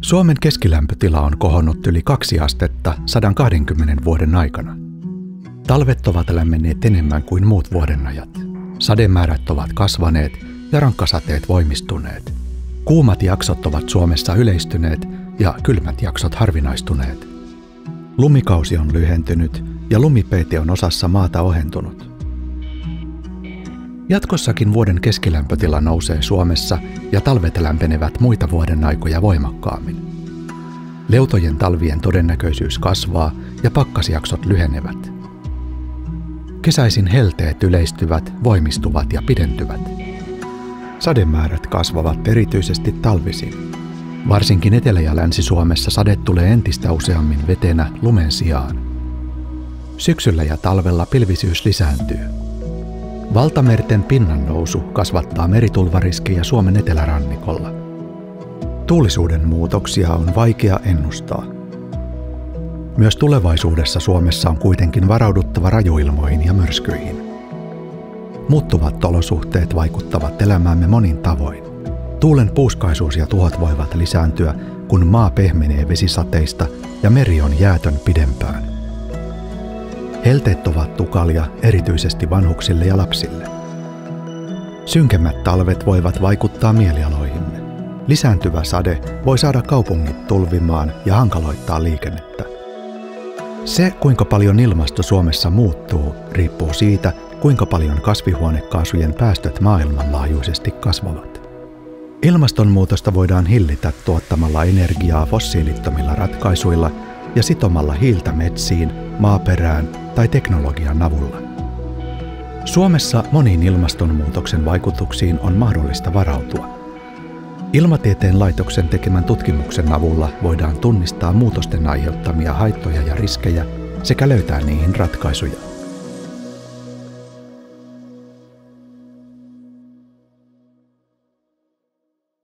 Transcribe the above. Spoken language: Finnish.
Suomen keskilämpötila on kohonnut yli 2 astetta 120 vuoden aikana. Talvet ovat lämmenneet enemmän kuin muut vuodenajat. Sademäärät ovat kasvaneet ja rankkasateet voimistuneet. Kuumat jaksot ovat Suomessa yleistyneet ja kylmät jaksot harvinaistuneet. Lumikausi on lyhentynyt ja lumipeite on osassa maata ohentunut. Jatkossakin vuoden keskilämpötila nousee Suomessa ja talvet lämpenevät muita vuodenaikoja voimakkaammin. Leutojen talvien todennäköisyys kasvaa ja pakkasjaksot lyhenevät. Kesäisin helteet yleistyvät, voimistuvat ja pidentyvät. Sademäärät kasvavat erityisesti talvisin. Varsinkin Etelä- ja Länsi-Suomessa sade tulee entistä useammin vetenä lumen sijaan. Syksyllä ja talvella pilvisyys lisääntyy. Valtamerten pinnan nousu kasvattaa meritulvariskejä Suomen etelärannikolla. Tuulisuuden muutoksia on vaikea ennustaa. Myös tulevaisuudessa Suomessa on kuitenkin varauduttava rajuilmoihin ja myrskyihin. Muuttuvat olosuhteet vaikuttavat elämäämme monin tavoin. Tuulen puuskaisuus ja tuhot voivat lisääntyä, kun maa pehmenee vesisateista ja meri on jäätön pidempään. Helteet ovat tukalia erityisesti vanhuksille ja lapsille. Synkemmät talvet voivat vaikuttaa mielialoihimme. Lisääntyvä sade voi saada kaupungit tulvimaan ja hankaloittaa liikennettä. Se, kuinka paljon ilmasto Suomessa muuttuu, riippuu siitä, kuinka paljon kasvihuonekaasujen päästöt maailmanlaajuisesti kasvavat. Ilmastonmuutosta voidaan hillitä tuottamalla energiaa fossiilittomilla ratkaisuilla ja sitomalla hiiltä metsiin, maaperään tai teknologian avulla. Suomessa moniin ilmastonmuutoksen vaikutuksiin on mahdollista varautua. Ilmatieteen laitoksen tekemän tutkimuksen avulla voidaan tunnistaa muutosten aiheuttamia haittoja ja riskejä sekä löytää niihin ratkaisuja.